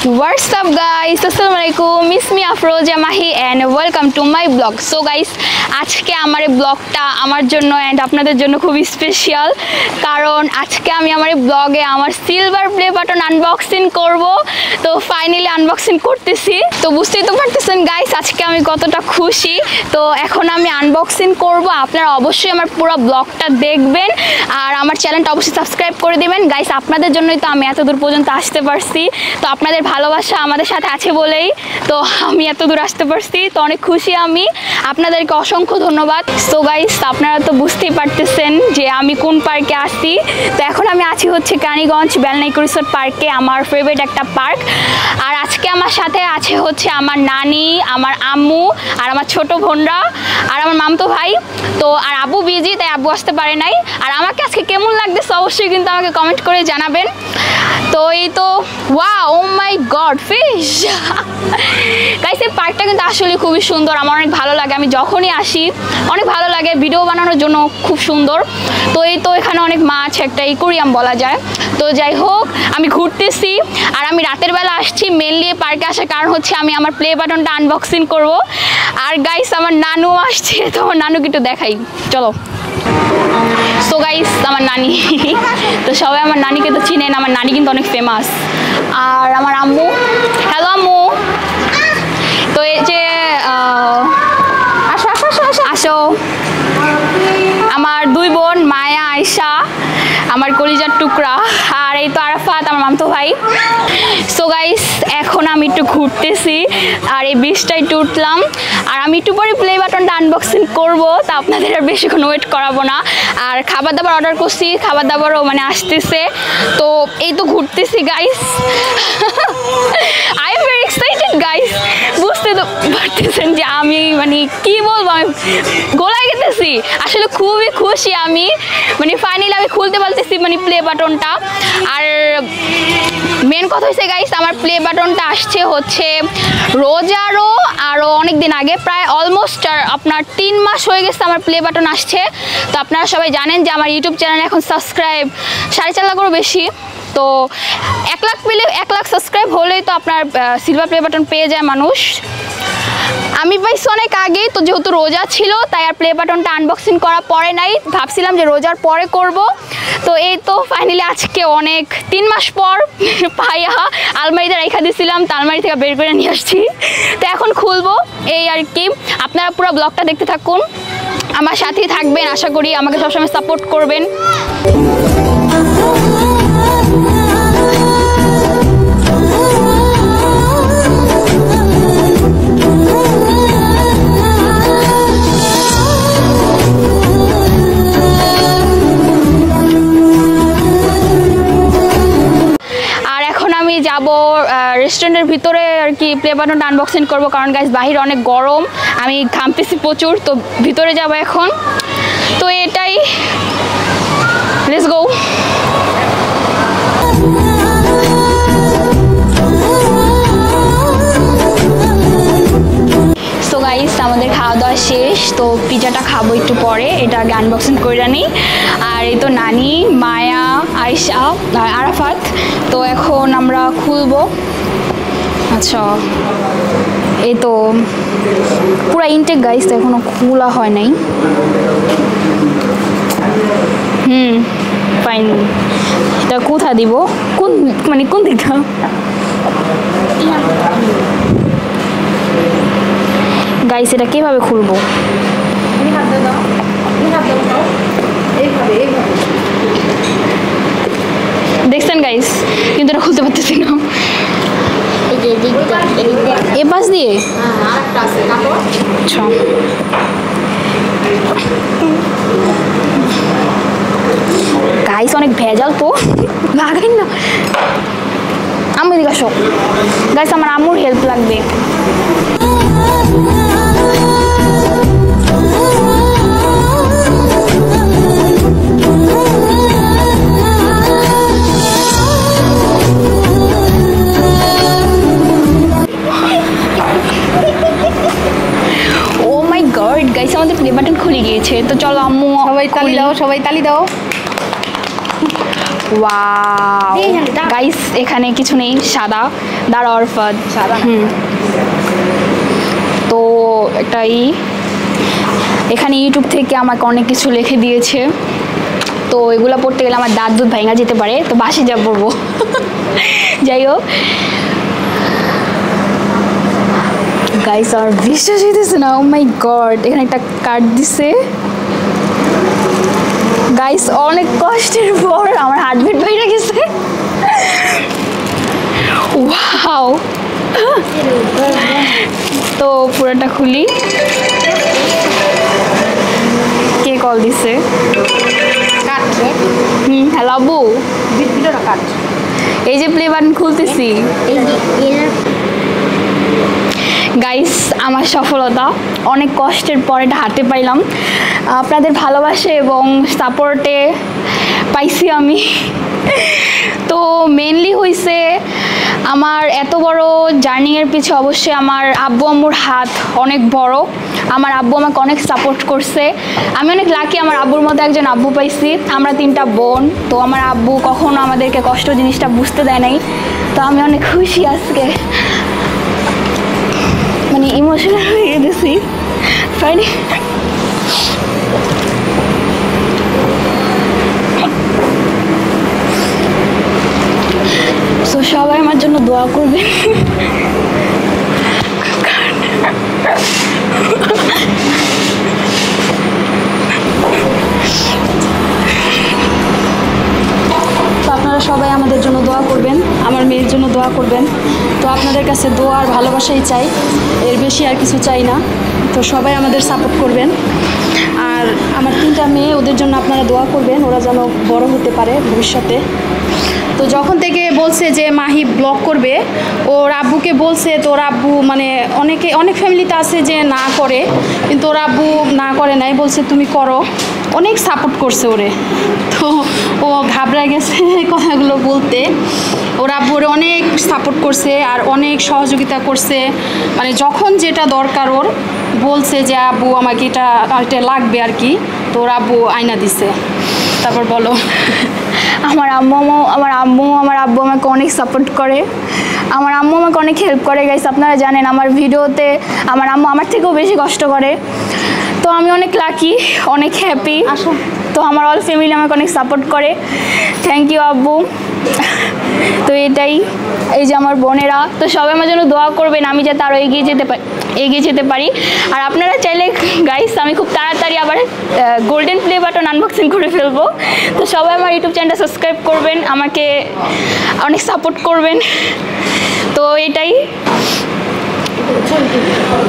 What's up guys, Assalamualaikum, it's me Afroja Mahi and welcome to my vlog. So guys, আজকে আমার এই ব্লগটা আমার জন্য এন্ড আপনাদের জন্য খুব স্পেশাল, কারণ আজকে আমি আমার এই ব্লগে আমার সিলভার প্লে বাটন আনবক্সিং করব। তো ফাইনালি আনবক্সিং করতেছি, তো বুঝতেই তো পারতেছেন গাইস আজকে আমি কতটা খুশি। তো এখন আমি আনবক্সিং করব, আপনারা অবশ্যই আমার পুরো ব্লগটা দেখবেন আর আমার চ্যানেলটা অবশ্যই সাবস্ক্রাইব করে দিবেন গাইস। আপনাদের জন্যই তো আমি এত দূর পর্যন্ত আসতে পারছি, তো আপনাদের ভালোবাসা আমাদের সাথে আছে বলেই তো আমি এত দূর আসতে পারছি। তো অনেক খুশি আমি, আপনাদেরকে অসংখ্য ধন্যবাদ। সো গাইস আপনারা তো বুঝতেই পারতেছেন যে আমি কোন পার্কে আসছি। তো এখন আমি আছি হচ্ছে কানিগঞ্জ বেলনাইকো রিসোর্ট পার্কে, আমার ফেভারিট একটা পার্ক। আর আজকে আমার সাথে আছে হচ্ছে আমার নানি, আমার আম্মু আর আমার ছোট বোনরা আর আমার মামতো ভাই। তো আর আব্বু বিজি, তাই আব্বু আসতে পারে নাই। আর আমাকে আজকে কেমন লাগতেছে অবশ্যই কিন্তু আমাকে কমেন্ট করে জানাবেন। তো এই তো wow, oh my god, fish guys, এই পার্কটা কিন্তু আসলে খুবই সুন্দর, আমার অনেক ভালো লাগে। আমি যখনই আসি অনেক ভালো লাগে, ভিডিও বানানোর জন্য খুব সুন্দর। তো এই তো এখানে অনেক মাছ, একটা ইকোরিয়াম বলা যায়। তো যাই হোক, আমি ঘুরতেছি আর আমি রাতের বেলা আসছি। মেনলি পার্কে আসার কারণ হচ্ছে আমি আমার প্লে বাটনটা আনবক্সিং করব। আর গাইস আমার নানু আসছে, তো আমার নানুকে একটু দেখাই, চলো। সো গাইস আমার নানি, তো সবাই আমার নানিকে তো চিনেন, আমার নানি কিন্তু অনেক ফেমাস। আর আমার আম্মু, হ্যালো আম্মু। তো এই যে আসো আসো আসো আসো আসো, আমার দুই বোন মায়া আয়শা, আমার কলিজার টুকরা, আর এই তো আরাফাত আমার মামতো ভাই। সো গাইস এখন আমি একটু ঘুরতেছি আর এই ব্রিজটা একটু উঠলাম, আর আমি একটু পরে প্লে বাটনটা আনবক্সিং করব। তা আপনাদের আর বেশিক্ষণ ওয়েট করাবো না। আর খাবার দাবার অর্ডার করছি, খাবার দাবারও মানে আসতেছে। তো এই তো ঘুরতেছি guys, I am very excited guys. বুঝতে তো পারতেছেন যে আমি মানে কি বলবো, আমি গোলায় গেতেছি। আসলে খুবই খুশি আমি, মানে ফাইনালি আমি খুলতে পারতেছি মানে প্লে বাটনটা। আর মেন কথা হচ্ছে গাইস, আমার প্লে বাটনটা আসছে হচ্ছে রোজারও আরও অনেক দিন আগে, প্রায় অলমোস্ট আপনার 3 মাস হয়ে গেছে আমার প্লে বাটন আসছে। তো আপনারা সবাই জানেন যে আমার ইউটিউব চ্যানেলে এখন সাবস্ক্রাইব 4.5 লাখেরও বেশি। তো 1 লাখ পেলে, 1 লাখ সাবস্ক্রাইব হলেই তো আপনার সিলভার প্লে বাটন পেয়ে যায় মানুষ। আমি পাইছি অনেক আগেই, তো যেহেতু রোজা ছিল তাই আর প্লে বাটনটা আনবক্সিং করা পরে নাই, ভাবছিলাম যে রোজার পরে করব। তো এই তো ফাইনালি আজকে অনেক 3 মাস পর পাইয়া আলমারিতে রেখে দিয়েছিলাম, তো আলমারি থেকে বের করে নিয়ে আসছি। তো এখন খুলবো এই আর কি। আপনারা পুরো ব্লগটা দেখতে থাকুন, আমার সাথেই থাকবেন, আশা করি আমাকে সবসময় সাপোর্ট করবেন। যাবো রেস্টুরেন্টের ভিতরে আর কি প্লে বাটনটা আনবক্সিং করবো, কারণ গাইস বাহিরে অনেক গরম, আমি ঘামতেছি প্রচুর। তো ভিতরে যাবো এখন, তো এটাই, লেটস গো। সো গাইস আমাদের খাওয়া দাওয়া শেষ, তো পিজাটা খাবো একটু পরে, এটা আগে আনবক্সিং করে নিই। আর এই তো নানি, মায়া, আয়শা আর আরাফাত। তো এখন আমরা খুলবো। আচ্ছা এই তো পুরো ইনটেক গাইস, তো এখনো খোলা হয় নাই। ফাইন, এটা কোথা দিব, কোন মানে কোন দিকটা? গাইস এটা কিভাবে খুলবো? দেখছেন গাইস, কিন্তু এটা খুলতে পারতেছি না। এ পাশ দিয়ে আচ্ছা, গাইস অনেক ভেজাল তো, লাগাই না। আম্মু এদিকে আসো গাইস, আমার আম্মুর হেল্প লাগবে। গাইস আমাদের প্লে বাটন খুলে গিয়েছে। তো চলো আম্মু, সবাই তালি দাও, সবাই তালি দাও। ওয়াও গাইস, এখানে কিছু নেই, সাদা দাঁড়া অরফাদ সাদা। তো একটা এখানে ইউটিউব থেকে আমাকে অনেক কিছু লিখে দিয়েছে, তো এগুলো পড়তে গেলে আমার দাঁত দুধ ভাঙা যেতে পারে, তো বাসে যা পড়বো। যাই হোক গাইস, আর বিশ্বাস হইতেছে না, ও মাই গড, এখানে একটা কার্ড দিছে গাইস, অনেক কষ্টের পর আমার হার্টবিট বাইরে গেছে। ওয়াও, তো পুরোটা খুলি। কে কল দিছে? হ্যালো আবু, এই যে প্লে বাটন খুলতেছি গাইস, আমার সফলতা, অনেক কষ্টের পরে এটা হাতে পাইলাম, আপনাদের ভালোবাসা এবং সাপোর্টে পাইছি আমি। তো মেনলি হইছে আমার এত বড় জার্নিংয়ের পিছনে অবশ্যই আমার আব্বু আম্মুর হাত অনেক বড়। আমার আব্বু আমাকে অনেক সাপোর্ট করছে, আমি অনেক লাকি আমার আব্বুর মতো একজন আব্বু পাইছি। আমরা 3টা বোন, তো আমার আব্বু কখনো আমাদেরকে কষ্ট জিনিসটা বুঝতে দেয় নাই, তো আমি অনেক খুশি আজকে, মানে ইমোশনাল হয়ে গেছি ফাইনি। তো সবাই আমার জন্য দোয়া করবেন। আপনারা সবাই আমাদের জন্য দোয়া করবেন, আমার মেয়ের জন্য দোয়া করবেন। তো আপনাদের কাছে দোয়া আর ভালোবাসাই চাই, এর বেশি আর কিছু চাই না। তো সবাই আমাদের সাপোর্ট করবেন, আর আমার 3টা মেয়ে, ওদের জন্য আপনারা দোয়া করবেন, ওরা যেন বড় হতে পারে ভবিষ্যতে। তো যখন থেকে বলছে যে মাহি ব্লগ করবে, ওর আব্বুকে বলছে, তো ওর আব্বু মানে অনেক ফ্যামিলিতে আছে যে না করে, কিন্তু ওর আব্বু না করে নাই, বলছে তুমি করো, অনেক সাপোর্ট করছে ওরে। তো ও ঘাবড়ে গেছে কথাগুলো বলতে, ওর আব্বু ওরে অনেক সাপোর্ট করছে আর অনেক সহযোগিতা করছে, মানে যখন যেটা দরকার ওর বলছে যে আব্বু আমাকে এটা লাগবে আর কি, তো ওর আব্বু আয়না দিছে। তারপর বলো। আমার আব্বু আমাকে অনেক সাপোর্ট করে, আমার আম্মু আমাকে অনেক হেল্প করে গাইস। আপনারা জানেন আমার ভিডিওতে আমার আম্মু আমার থেকেও বেশি কষ্ট করে, তো আমি অনেক লাকি, অনেক হ্যাপি। তো আমার অল ফ্যামিলি আমাকে অনেক সাপোর্ট করে, থ্যাংক ইউ আব্বু। তো এটাই, এই যে আমার বোনেরা, তো সবাই আমার জন্য দোয়া করবেন, আমি যাতে আরও এগিয়ে যেতে পারি। আর আপনারা চাইলে গাইস আমি খুব তাড়াতাড়ি আবার গোল্ডেন প্লে বাটন আনবক্সিং করে ফেলবো, তো সবাই আমার ইউটিউব চ্যানেলটা সাবস্ক্রাইব করবেন, আমাকে অনেক সাপোর্ট করবেন। তো এটাই।